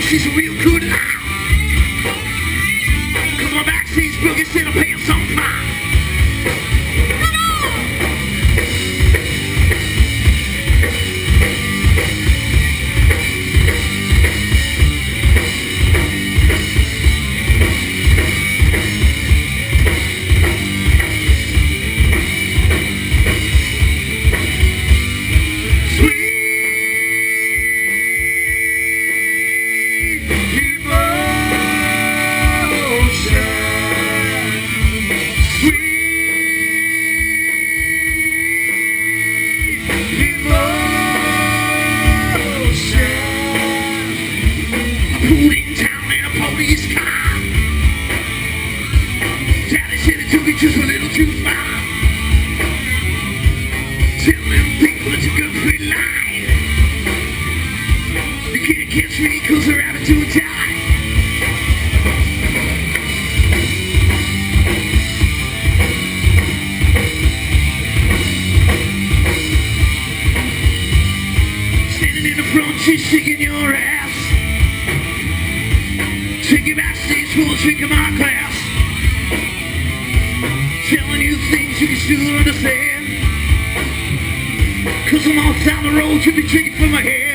this is a real good life. Cause my backstage boogie said I'm paying some fine. Pulled in town in a police car. Daddy said it took me just a little too far. Tell them people it's a good free line. You can't catch me cause they're having to die. Standing in the front, she's shaking your ass. Taking backstage full of drink in my class. Telling you things you can still understand. Cause I'm all down the road, you be drinking from my head.